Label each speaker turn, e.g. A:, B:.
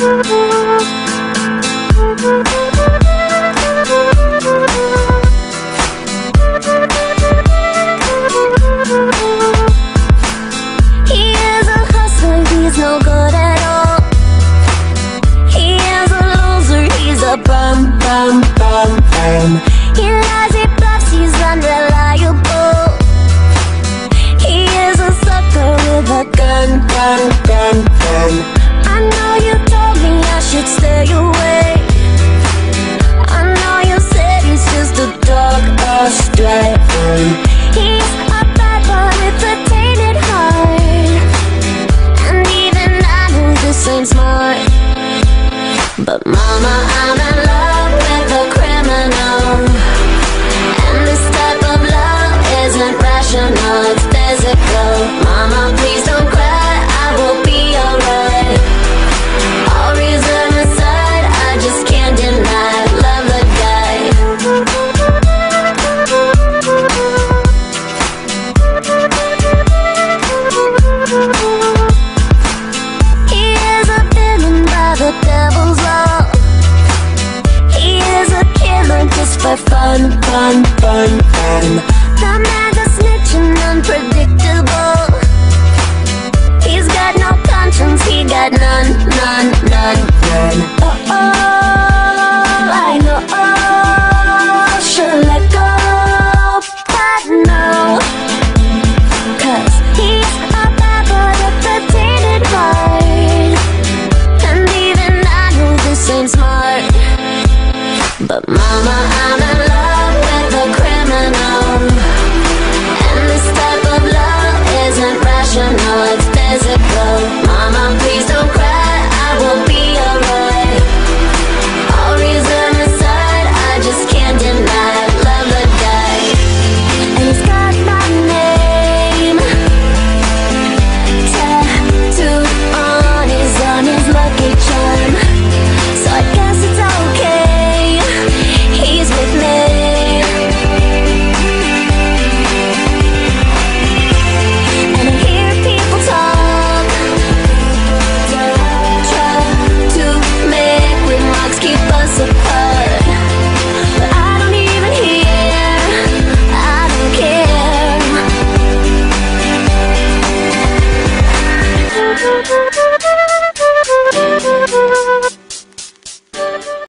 A: He is a hustler, he's no good at all. He is a loser, he's a bum. He lies, he bluffs, he's unreliable. He is a sucker with a gun. I know you told me I should stay away. I know you said he's just a dog astray. He's a bad boy with a tainted heart, and even I know this ain't smart. But mama, I'm in love with a criminal, and this type of love isn't rational, it's physical. Mama, please don't cry, I will be alright. All reason aside, I just can't deny, love the guy. He is a villain by the devil's law. He is a killer just for fun. The man's a snitch and unpredictable. He's got no conscience, he got none. I know, should let go, but no, 'cause he's a bad boy with a tainted heart, and even I know this ain't smart. But mama, I'm in love with a criminal, and this type of love isn't rational, it's physical. Mama, please don't cry, I will be